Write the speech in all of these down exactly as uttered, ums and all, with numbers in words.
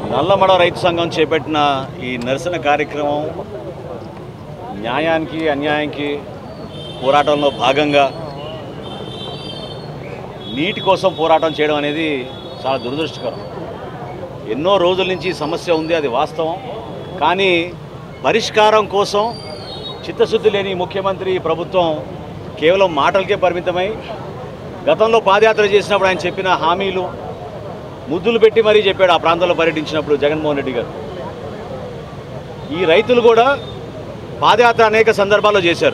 నల్లమడ రైతు సంఘం చేపట్టిన ఈ నిరసన కార్యక్రమం న్యాయానికి అన్యాయానికి పోరాటంలో భాగంగా నీటి కోసం పోరాటం చేయడం అనేది చాలా దురదృష్టకరం. ఎన్నో రోజుల నుంచి సమస్య ఉంది, అది వాస్తవం. కానీ పరిష్కారం కోసం చిత్తశుద్ధి లేని ముఖ్యమంత్రి ప్రభుత్వం కేవలం మాటలకే పరిమితమై గతంలో పాదయాత్ర చేసినప్పుడు ఆయన చెప్పిన హామీలు ముద్దులు పెట్టి మరీ చెప్పాడు. ఆ ప్రాంతంలో పర్యటించినప్పుడు జగన్మోహన్ రెడ్డి గారు ఈ రైతులు కూడా పాదయాత్ర అనేక సందర్భాల్లో చేశారు.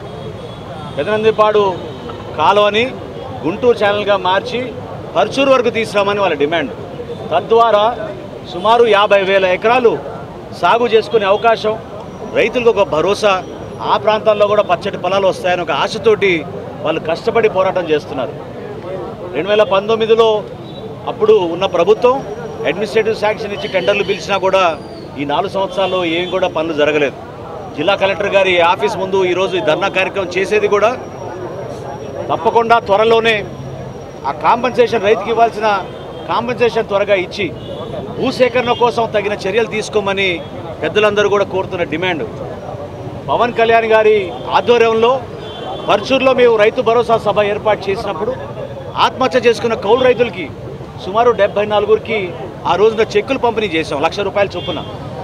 పెదనందిపాడు కాలువని గుంటూరు ఛానల్గా మార్చి పర్చూరు వరకు తీసుకురామని వాళ్ళ డిమాండ్. తద్వారా సుమారు యాభై వేల ఎకరాలు సాగు చేసుకునే అవకాశం, రైతులకు ఒక భరోసా, ఆ ప్రాంతాల్లో కూడా పచ్చటి పొలాలు వస్తాయని ఒక ఆశతోటి వాళ్ళు కష్టపడి పోరాటం చేస్తున్నారు. రెండు వేల పంతొమ్మిదిలో అప్పుడు ఉన్న ప్రభుత్వం అడ్మినిస్ట్రేటివ్ శాంక్షన్ ఇచ్చి టెండర్లు పిలిచినా కూడా ఈ నాలుగు సంవత్సరాల్లో ఏం కూడా పనులు జరగలేదు. జిల్లా కలెక్టర్ గారి ఆఫీస్ ముందు ఈరోజు ఈ ధర్నా కార్యక్రమం చేసేది కూడా తప్పకుండా త్వరలోనే ఆ కాంపెన్సేషన్, రైతుకి ఇవ్వాల్సిన కాంపెన్సేషన్ త్వరగా ఇచ్చి భూసేకరణ కోసం తగిన చర్యలు తీసుకోమని పెద్దలందరూ కూడా కోరుతున్న డిమాండ్. పవన్ కళ్యాణ్ గారి ఆధ్వర్యంలో పర్చూరులో మేము రైతు భరోసా సభ ఏర్పాటు చేసినప్పుడు ఆత్మహత్య చేసుకున్న కౌలు రైతులకి సుమారు డెబ్బై నాలుగురికి ఆ రోజున చెక్కులు పంపిణీ చేసాం, లక్ష రూపాయల చొప్పున.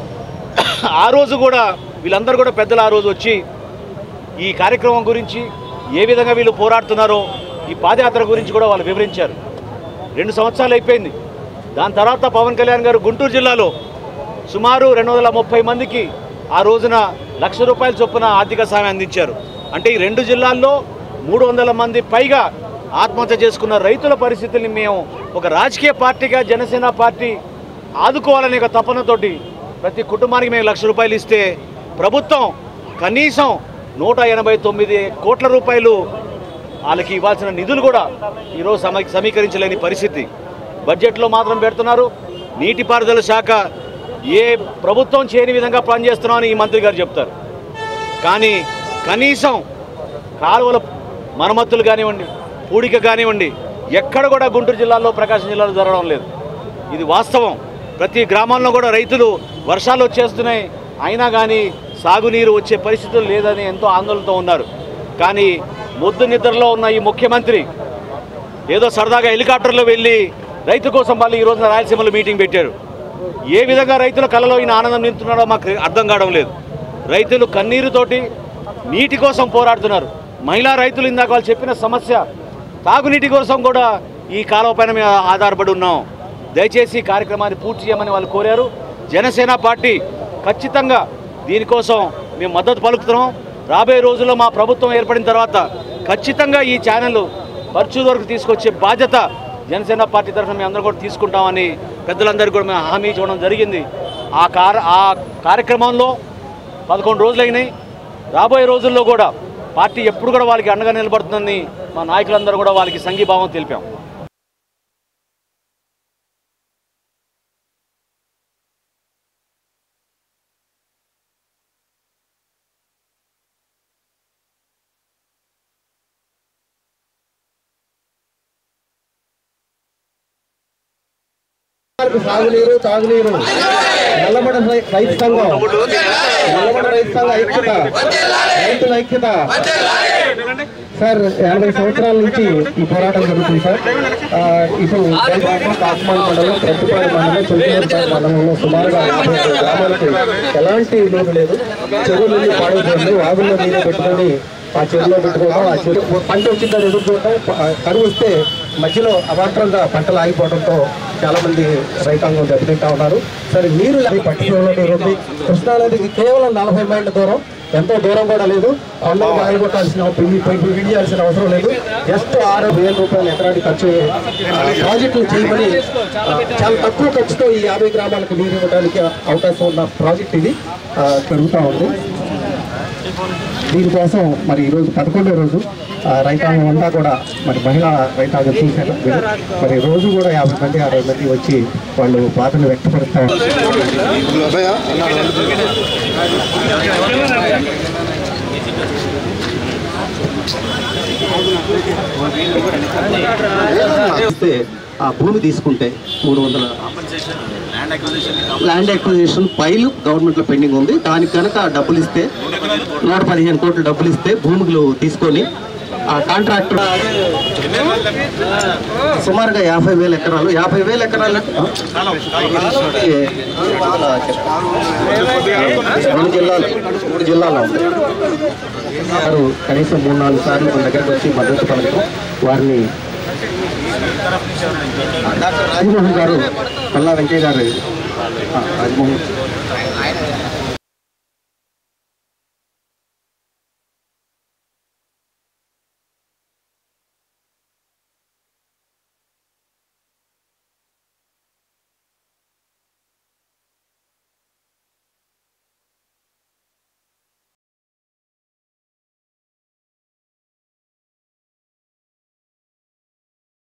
ఆ రోజు కూడా వీళ్ళందరూ కూడా పెద్దలు ఆ రోజు వచ్చి ఈ కార్యక్రమం గురించి, ఏ విధంగా వీళ్ళు పోరాడుతున్నారో ఈ పాదయాత్ర గురించి కూడా వాళ్ళు వివరించారు. రెండు సంవత్సరాలు అయిపోయింది. దాని తర్వాత పవన్ కళ్యాణ్ గారు గుంటూరు జిల్లాలో సుమారు రెండు వందల ముప్పై మందికి ఆ రోజున లక్ష రూపాయల చొప్పున ఆర్థిక సాయం అందించారు. అంటే ఈ రెండు జిల్లాల్లో మూడు వందల మంది పైగా ఆత్మహత్య చేసుకున్న రైతుల పరిస్థితుల్ని మేము ఒక రాజకీయ పార్టీగా, జనసేన పార్టీ ఆదుకోవాలనే ఒక తపనతోటి ప్రతి కుటుంబానికి మేము లక్ష రూపాయలు ఇస్తే ప్రభుత్వం కనీసం నూట ఎనభై తొమ్మిది కోట్ల రూపాయలు వాళ్ళకి ఇవ్వాల్సిన నిధులు కూడా ఈరోజు సమీ సమీకరించలేని పరిస్థితి. బడ్జెట్లో మాత్రం పెడుతున్నారు. నీటిపారుదల శాఖ ఏ ప్రభుత్వం చేయని విధంగా పనిచేస్తున్నామని ఈ మంత్రి గారు చెప్తారు. కానీ కనీసం కాలువల మరమ్మతులు కానివ్వండి, పూడిక కానివ్వండి, ఎక్కడ కూడా గుంటూరు జిల్లాలో, ప్రకాశం జిల్లాలో జరగడం లేదు. ఇది వాస్తవం. ప్రతి గ్రామాల్లో కూడా రైతులు వర్షాలు వచ్చేస్తున్నాయి, అయినా కానీ సాగునీరు వచ్చే పరిస్థితులు లేదని ఎంతో ఆందోళనతో ఉన్నారు. కానీ మొద్దు నిద్రలో ఉన్న ఈ ముఖ్యమంత్రి ఏదో సరదాగా హెలికాప్టర్లో వెళ్ళి రైతు కోసం మళ్ళీ ఈ రోజున రాయలసీమలో మీటింగ్ పెట్టారు. ఏ విధంగా రైతుల కళలో ఈయన ఆనందం నింపుతున్నాడో మాకు అర్థం కావడం లేదు. రైతులు కన్నీరుతోటి నీటి కోసం పోరాడుతున్నారు. మహిళా రైతులు ఇందాక వాళ్ళు చెప్పిన సమస్య, తాగునీటి కోసం కూడా ఈ కాలువ పైన మేము ఆధారపడి ఉన్నాం. దయచేసి ఈ కార్యక్రమాన్ని పూర్తి చేయమని వాళ్ళు కోరారు. జనసేన పార్టీ ఖచ్చితంగా దీనికోసం మేము మద్దతు పలుకుతున్నాం. రాబోయే రోజుల్లో మా ప్రభుత్వం ఏర్పడిన తర్వాత ఖచ్చితంగా ఈ ఛానల్ పర్చూరు వరకు తీసుకొచ్చే బాధ్యత జనసేన పార్టీ తరఫున మేము అందరూ కూడా తీసుకుంటామని పెద్దలందరికీ కూడా మేము హామీ ఇవ్వడం జరిగింది. ఆ కార్ ఆ కార్యక్రమంలో పదకొండు రోజులైనాయి. రాబోయే రోజుల్లో కూడా పార్టీ ఎప్పుడు కూడా వాళ్ళకి అండగా నిలబడుతుందని మా నాయకులందరూ కూడా వాళ్ళకి సంఘీభావం తెలిపాం. సాగునీరు, తాగునీరు, నల్లమడ రైతు సంఘం, నల్లమడ రైతు సంఘం ఐక్యత, రైతుల ఐక్యత. సార్, ఎనభై సంవత్సరాల నుంచి ఈ పోరాటం జరుగుతుంది సార్. ఇప్పుడు కాకుమాన్ మండలం, ప్రతిపాడు మండలం, చుంటూరుపాడు మండలంలో సుమారుగా గ్రామాలకు ఎలాంటి లోటు లేదు. చెరువులు పాడైపోయింది, వాగుల్లో నీరు పెట్టుకొని ఆ చెరువులో పెట్టుకోవడం, ఆ చెరువు పంట వచ్చిందని ఎదురు చూడటం, కరువు వస్తే మధ్యలో అవాంతరంగా పంటలు ఆగిపోవడంతో చాలా మంది రైతాంగం దెబ్బతింటా ఉన్నారు. సరే, నీరు పట్టింది. కృష్ణానదికి కేవలం నలభై మైళ్ళ దూరం, ఎంతో దూరం కూడా లేదు. కొండలు ఆగిపోవాల్సిన విడి చేయాల్సిన అవసరం లేదు. జస్ట్ ఆరు వేల రూపాయలు ఎకరానికి ఖర్చు ప్రాజెక్టులు చేయమని చాలా తక్కువ ఖర్చుతో ఈ యాభై గ్రామాలకు నీరు ఇవ్వడానికి అవకాశం ఉన్న ప్రాజెక్ట్ ఇది పెరుగుతూ ఉంది. దీనికోసం మరి ఈరోజు పదకొండో రోజు రైతాంగం అంతా కూడా మరి మహిళా రైతాంగం చూశారు. మరి రోజు కూడా యాభై మంది అరవై మంది వచ్చి వాళ్ళు బాధలు వ్యక్తపరుస్తారు. ఆ భూమి తీసుకుంటే మూడు వందల ల్యాండ్ అక్విజిషన్ ఫైల్ గవర్నమెంట్లో పెండింగ్ ఉంది. దానికి కనుక డబ్బులు ఇస్తే నూట పదిహేను కోట్లు డబ్బులు ఇస్తే భూములు తీసుకొని ఆ కాంట్రాక్టర్ సుమారుగా యాభై వేల ఎకరాలు యాభై వేల ఎకరాలు రెండు జిల్లాలు మూడు జిల్లాల్లో ఉంది. వారు కనీసం మూడు నాలుగు సార్లు మన దగ్గరకు వచ్చి మద్దతు పలకడం, వారిని రాజమోహన్ గారు పల్లా వెంకయ్య గారు రాజమోహన్